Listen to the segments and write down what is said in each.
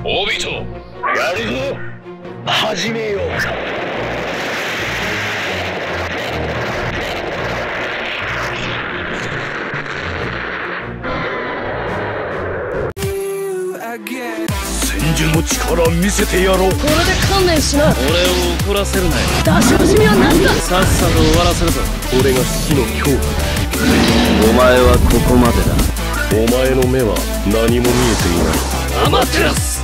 オビト、やるぞ。始めようか。千住の力見せてやろう。 これで観念しな。 俺を怒らせるなよ。 出し惜しみはなしだ。 さっさと終わらせるぞ。 俺が死の恐怖だ。 お前はここまでだ。 お前の目は何も見えていない。 アマテラス。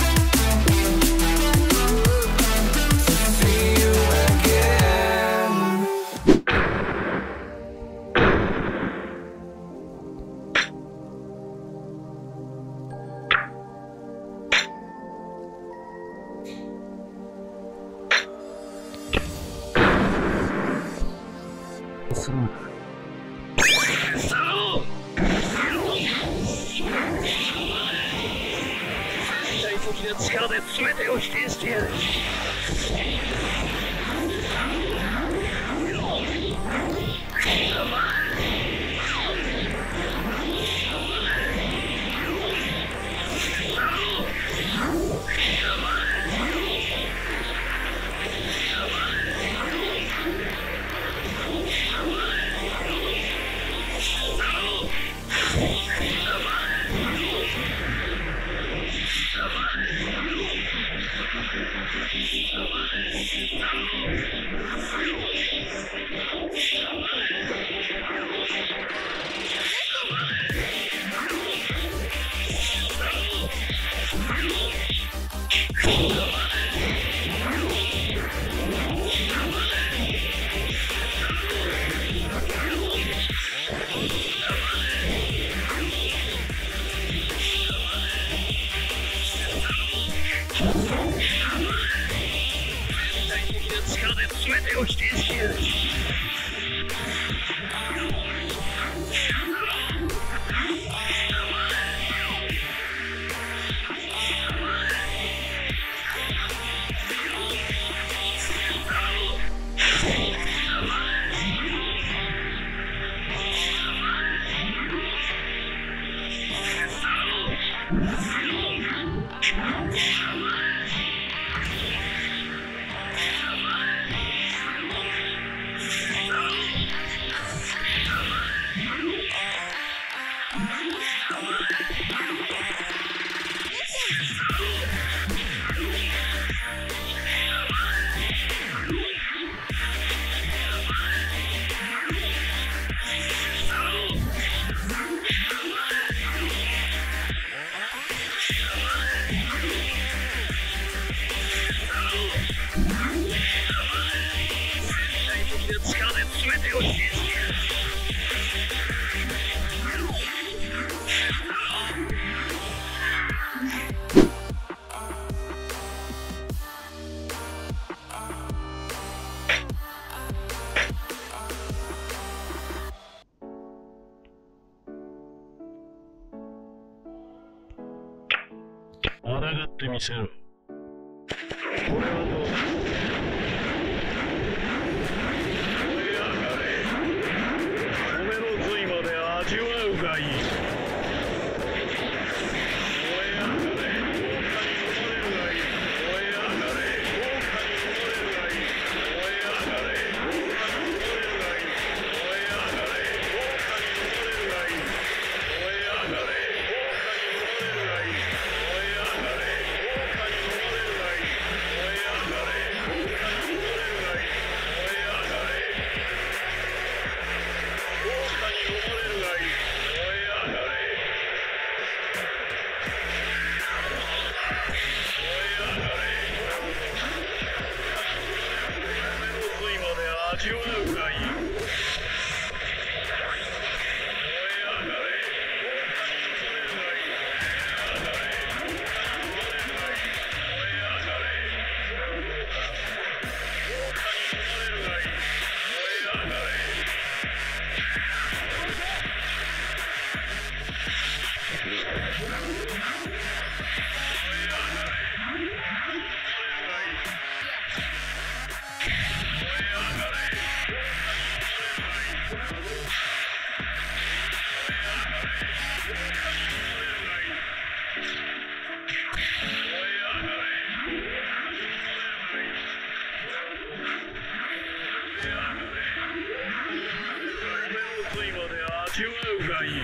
力で全てを否定してやる。力で全てを否定してやる。力で全てを否定してやる。抗ってみせろ。これはどうだ。味わうがいい。燃え上がれ。豪華に飲まれるがいい。燃え上がれ。豪華に飲まれるがいい。燃え上がれ。豪華に飲まれるがいい。燃え上がれ。豪華に飲まれるがいい。燃え上がれ。豪華に飲まれるがいい。燃え上がれ。豪華に飲まれるがいい。燃え上がれ。豪華に飲まれるがいい。燃え上がれ。豪華に飲まれるがいい。味わうがいい。 味わうがいい。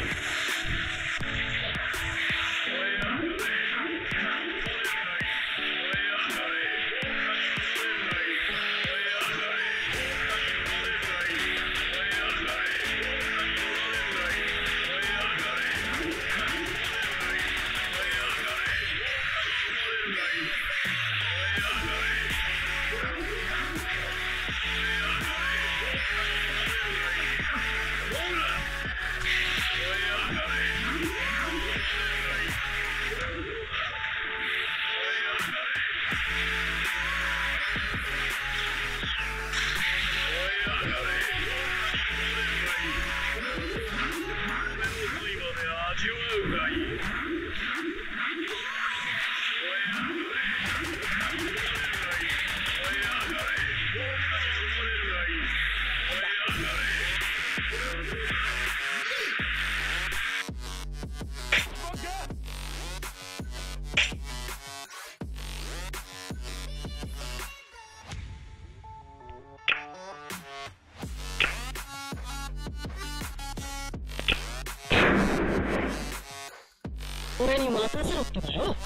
俺に任せろってだよ。こ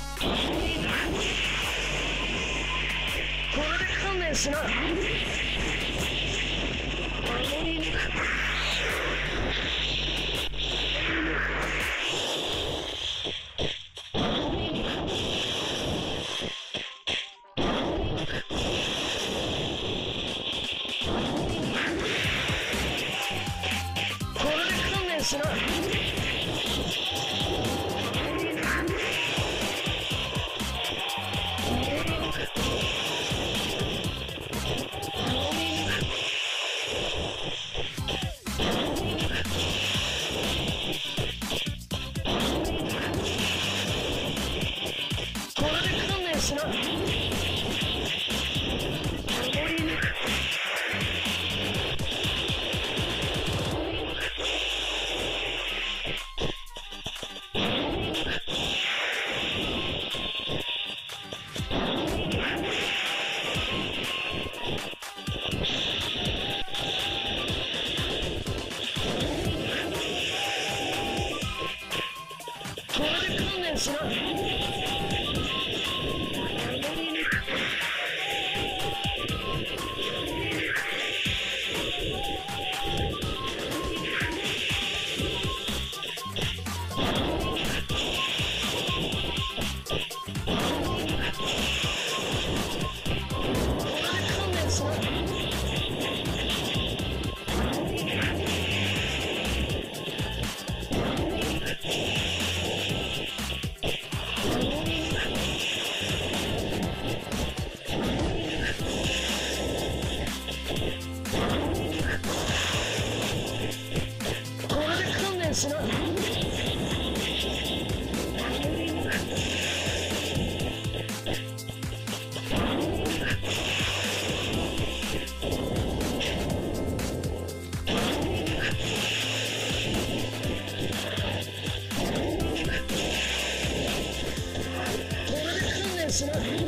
れで観念しな。これで観念しな。しな。